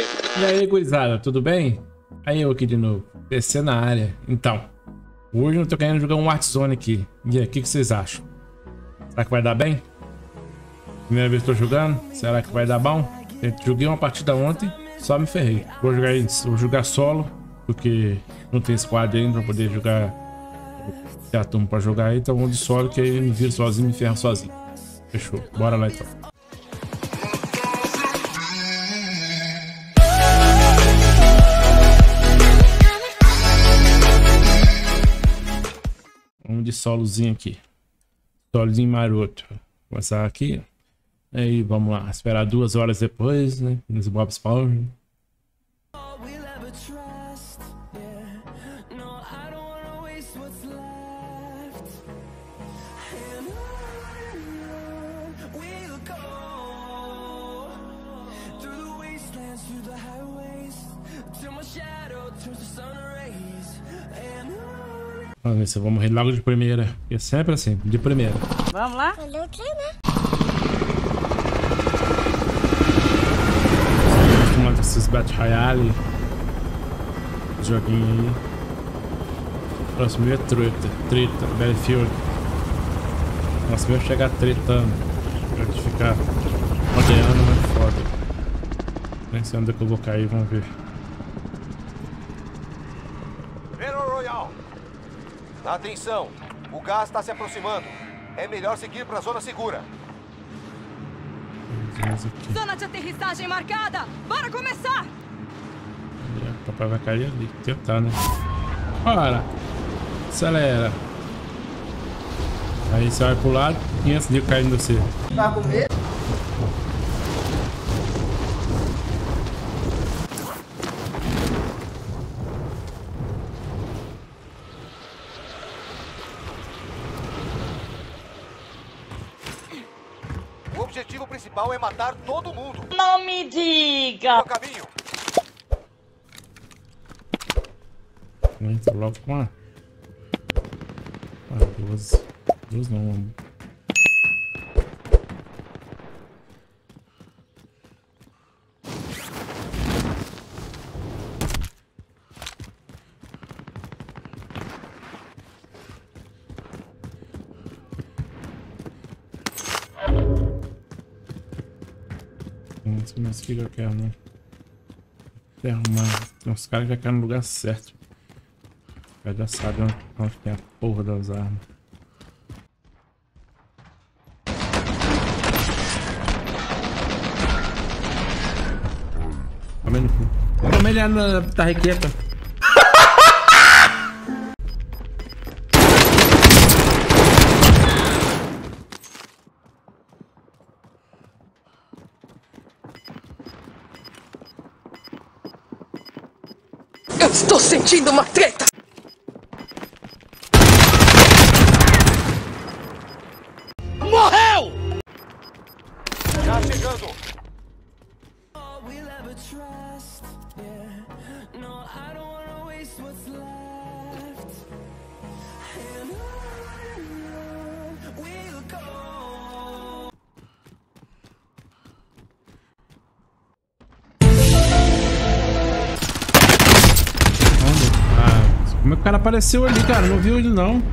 E aí, gurizada, tudo bem? Aí eu aqui de novo, PC na área. Então, hoje eu tô querendo jogar um Warzone aqui. E aí, o que vocês acham? Será que vai dar bem? Primeira vez que tô jogando, será que vai dar bom? Eu joguei uma partida ontem, só me ferrei. Vou jogar solo, porque não tem squad ainda pra poder jogar. Tem a turma pra jogar aí, então vamos de solo, que aí eu me viro sozinho, me ferro sozinho. Fechou, bora lá então. Vamos de solozinho aqui. Solozinho maroto. Vou começar aqui. Aí vamos lá. Esperar 2 horas depois, né? Nos Bob Spawn. Vamos ver se eu vou morrer logo de primeira. É sempre assim, de primeira. Vamos lá? Acostumado com esses Battle Royale. Joguinho aí. Próximo é treta, Battlefield. Nossa, meu chegar tretando. Pra gente ficar rodeando, mas foda. Nem sei onde é que eu vou cair, vamos ver. Atenção, o gás está se aproximando. É melhor seguir para a zona segura. Zona de aterrissagem marcada. Bora começar! O papai vai cair ali. Tentar, né? Bora! Acelera! Aí você vai pro lado e antes de eu cair em você. Tá com medo? O objetivo principal é matar todo mundo. Não me diga! No caminho. Entra logo com a... duas. Duas não. Mas o que eu quero, né? Tem arrumar. Tem uns caras que já querem no lugar certo. Já sabe onde tem a porra das armas. Também no cu. Também ele na tarrequeta. Eu estou sentindo uma treta! Morreu! Já chegando. Como é que o cara apareceu ali, cara? Não viu ele, não.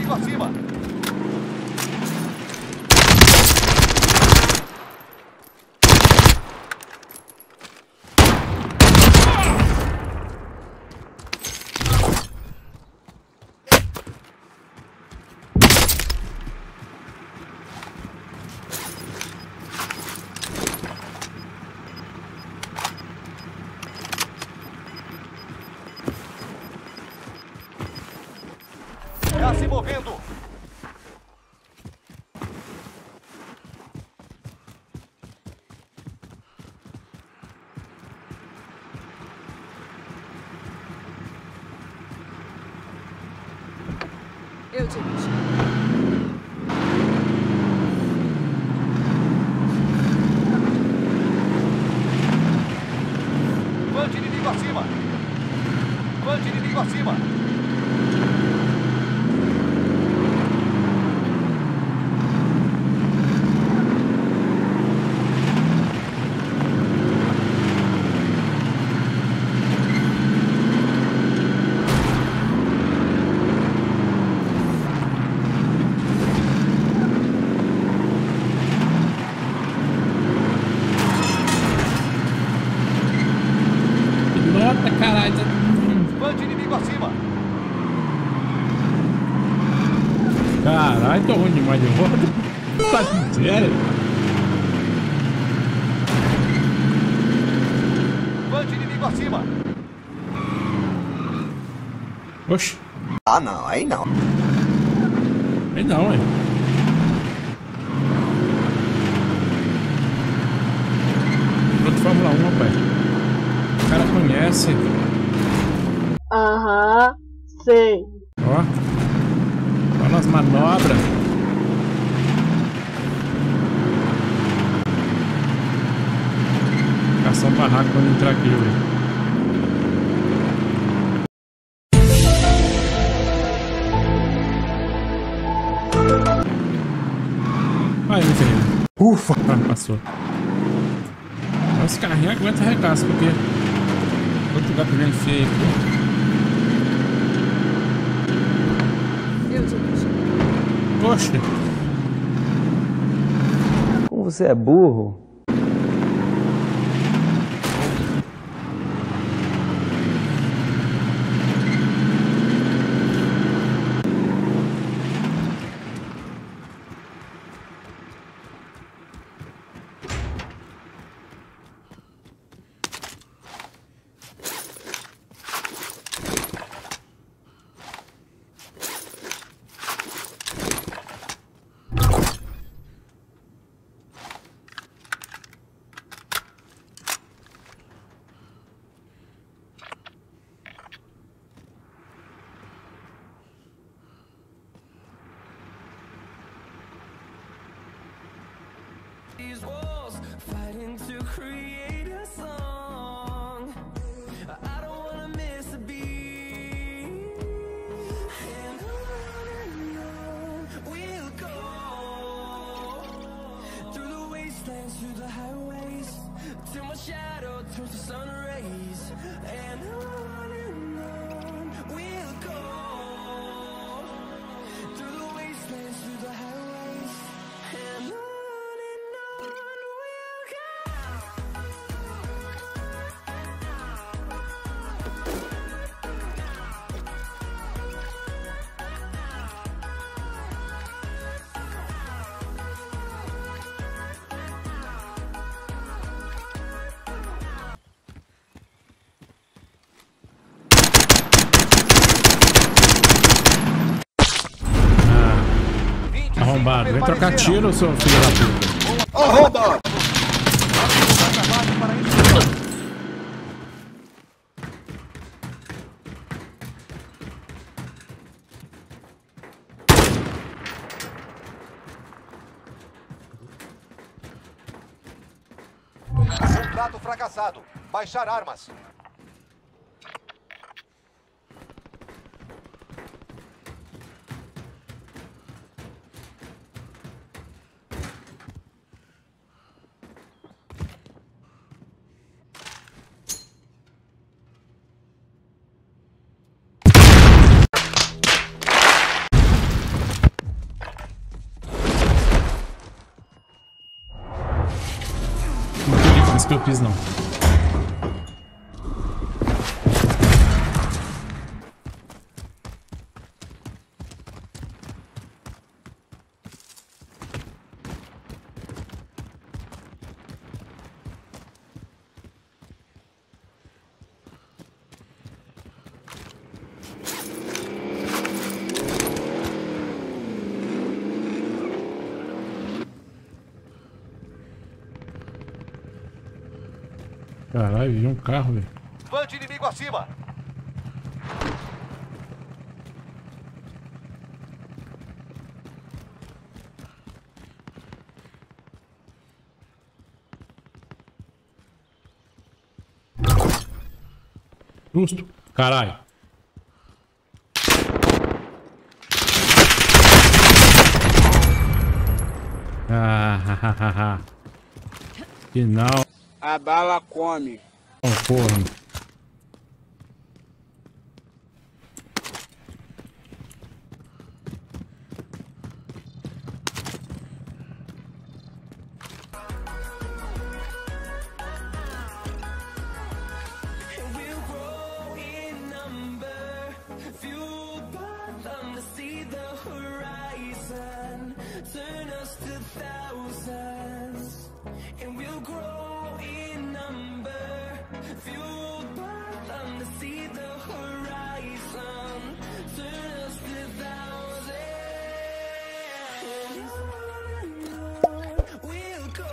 inimigo acima. Tá se movendo. Eu dirijo. Bande inimigo acima. Bande inimigo acima. Nota, caralho. Bande inimigo acima. Caralho, tô ruim demais de roda. Tá sério? Bande inimigo acima. Oxi. Ah, não, aí não. Aí não, hein? Piloto Fórmula 1, rapaz. O cara conhece. Aham, sei. Ó. Olha nas manobras. Caçar um barraco quando entrar aqui, velho. Aí, meu querido. Ufa! Ah, passou. Esse carrinho aguenta regaço, porque outro gato vem feio aqui. Eu dirijo. Poxa! Como você é burro. These walls fighting to create a song. I don't wanna miss a beat. And on we'll go through the wastelands, through the highways, till my shadow turns to sun rays. And on we'll go through the wastelands, through the highways, and on. Arrombado, vem trocar tiro, seu filho da puta. Arrombado! Contrato fracassado. Baixar armas. isso que eu fiz, não. Caralho, vi um carro, velho. Van de inimigo acima. Justo. Caralho. Ah, final. A bala come. Oh, porra. We'll grow in number, fueled by them to see the horizon, turn us to thousands. And we'll grow in number, fueled by them to see the horizon, turn us to thousands. We'll go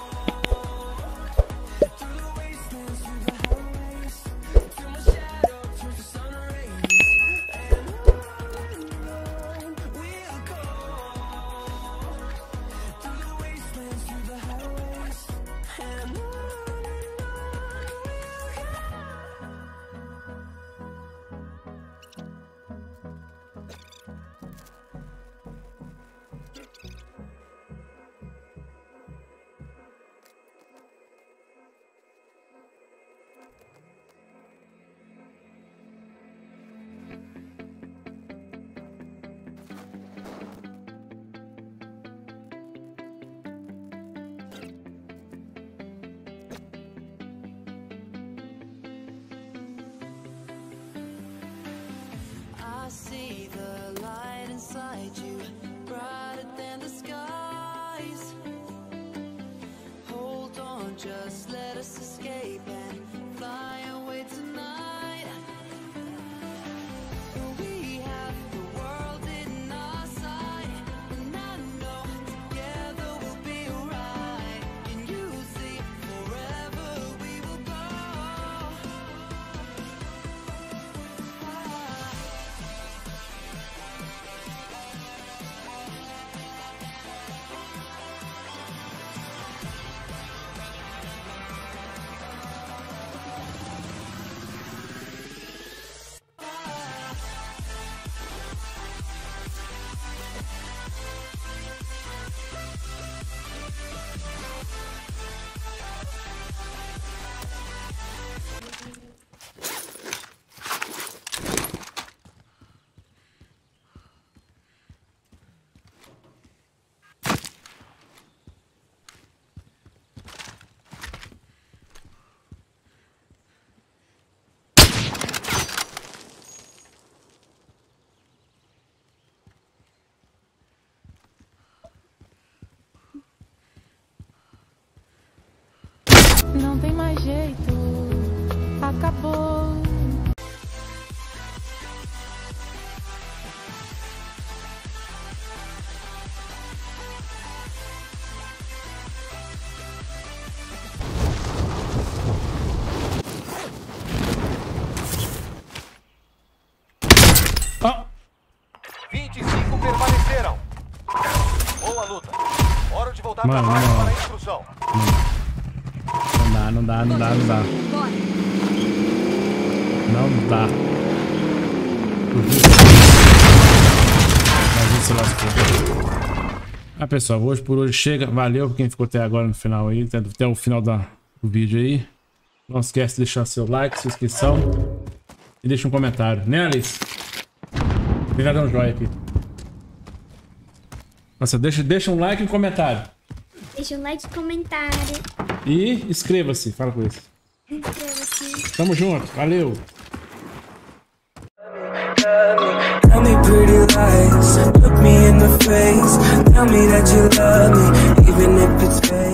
through the wastelands, through the highways, till my shadow turns to sun rays. And on we'll go through the wastelands, through the highways, and on we'll go. I see the light inside you, brighter than the skies. Hold on, just let us escape and fly away tonight. We have the world in our sight, and I know together we'll be alright. Can you see forever we will go? Não tem mais jeito, acabou. Ah, 25 permaneceram. Boa luta. Hora de voltar Mano, pra base não. para a instrução. não dá. Bora. Não dá. Mas isso lascou. Ah, pessoal, hoje por hoje chega. Valeu por quem ficou até agora no final aí, até o final do vídeo aí. Não esquece de deixar seu like, sua inscrição e deixa um comentário, né, Alice? Obrigado, um joinha aqui. Nossa, deixa um like e um comentário. Deixa um like e comentário. E inscreva-se, fala com isso. Inscreva-se. Tamo junto, valeu. Tell me pretty lies, look me in the face. Tell me that you love me, even if it's fake.